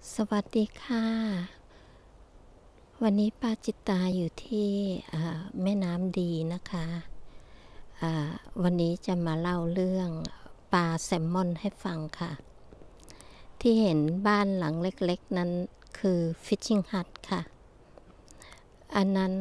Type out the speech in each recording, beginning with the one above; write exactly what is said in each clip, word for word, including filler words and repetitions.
สวัสดีค่ะวันนี้ป้าจิตตาอยู่ที่แม่น้ำดีนะคะวันนี้จะมาเล่าเรื่องปลาแซลมอนให้ฟังค่ะที่เห็นบ้านหลังเล็กๆนั้นคือฟิชชิ่งฮัทค่ะอันนั้น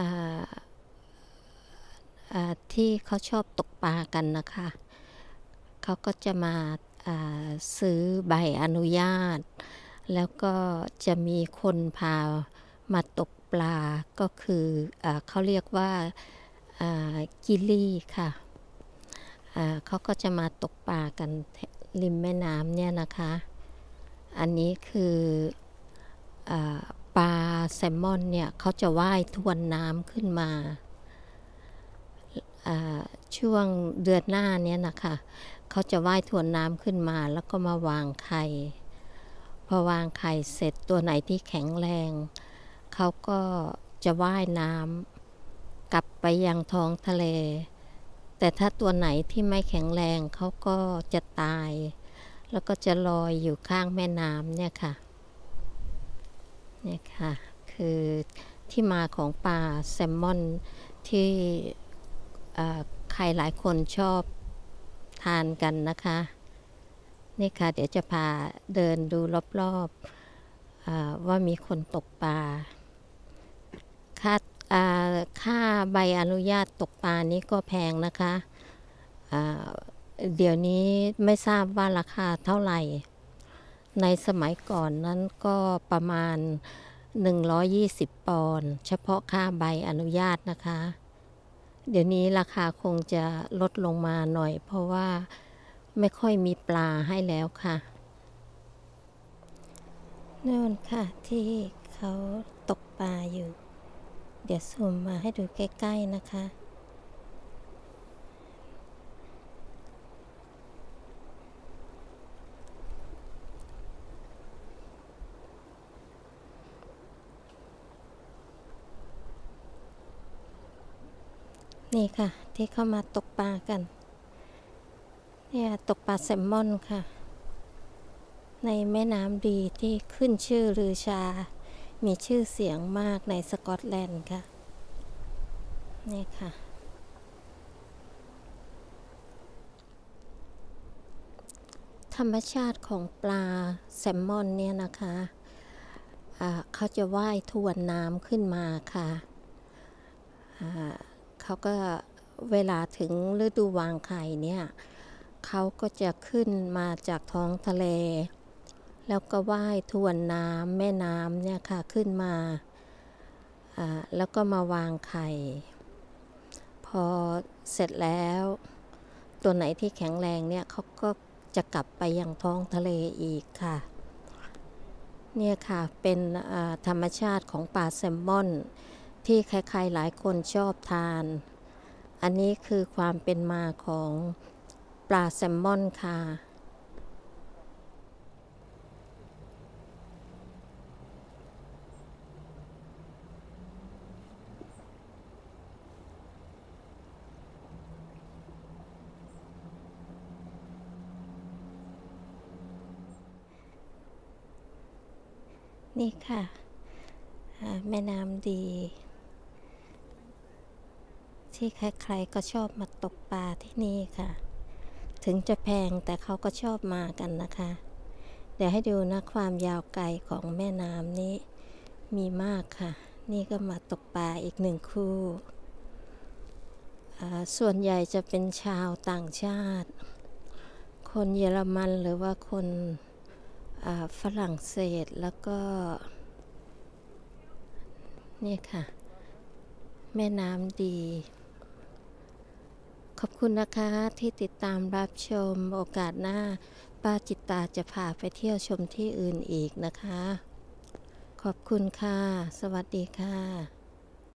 ที่เขาชอบตกปลากันนะคะเขาก็จะมาซื้อใบอนุญาตแล้วก็จะมีคนพามาตกปลาก็คือเอเขาเรียกว่ากิลลี่ค่ะเขาก็จะมาตกปลากันริมแม่น้ำเนี่ยนะคะอันนี้คืออปลาแซลมอนเนี่ยเขาจะว่ายทวนน้ำขึ้นมาช่วงเดือนหน้านี้นะคะเขาจะว่ายทวนน้ำขึ้นมาแล้วก็มาวางไข่พอวางไข่เสร็จตัวไหนที่แข็งแรงเขาก็จะว่ายน้ำกลับไปยังท้องทะเลแต่ถ้าตัวไหนที่ไม่แข็งแรงเขาก็จะตายแล้วก็จะลอยอยู่ข้างแม่น้ำเนี่ยค่ะเนี่ยค่ะคือที่มาของปลาแซลมอนที่ใครหลายคนชอบทานกันนะคะนี่ค่ะเดี๋ยวจะพาเดินดูรอบๆว่ามีคนตกปลาค่าค่าใบอนุญาตตกปลานี้ก็แพงนะคะเดี๋ยวนี้ไม่ทราบว่าราคาเท่าไหร่ในสมัยก่อนนั้นก็ประมาณหนึ่งร้อยยี่สิบปอนด์เฉพาะค่าใบอนุญาตนะคะเดี๋ยวนี้ราคาคงจะลดลงมาหน่อยเพราะว่าไม่ค่อยมีปลาให้แล้วค่ะนั่นค่ะที่เขาตกปลาอยู่เดี๋ยวซูมมาให้ดูใกล้ๆนะคะนี่ค่ะที่เข้ามาตกปลากันเนี่ยตกปลาแซลมอนค่ะในแม่น้ำดีที่ขึ้นชื่อลือชามีชื่อเสียงมากในสกอตแลนด์ค่ะนี่ค่ะธรรมชาติของปลาแซลมอนเนี่ยนะคะเขาจะว่ายทวนน้ำขึ้นมาค่ะเขาก็เวลาถึงฤดูวางไข่เนี่ยเขาก็จะขึ้นมาจากท้องทะเลแล้วก็ว่ายทวนน้ำแม่น้ำเนี่ยค่ะขึ้นมาแล้วก็มาวางไข่พอเสร็จแล้วตัวไหนที่แข็งแรงเนี่ยเขาก็จะกลับไปยังท้องทะเลอีกค่ะเนี่ยค่ะเป็นธรรมชาติของปลาแซลมอนที่ใครๆหลายคนชอบทานอันนี้คือความเป็นมาของปลาแซลมอนค่ะนี่ค่ะแม่น้ำดีที่ใครๆก็ชอบมาตกปลาที่นี่ค่ะถึงจะแพงแต่เขาก็ชอบมากันนะคะเดี๋ยวให้ดูนะความยาวไกลของแม่น้ำนี้มีมากค่ะนี่ก็มาตกปลาอีกหนึ่งคู่ส่วนใหญ่จะเป็นชาวต่างชาติคนเยอรมันหรือว่าคนฝรั่งเศสแล้วก็นี่ค่ะแม่น้ำดีขอบคุณนะคะที่ติดตามรับชมโอกาสหน้าป้าจิตตาจะพาไปเที่ยวชมที่อื่นอีกนะคะขอบคุณค่ะสวัสดีค่ะ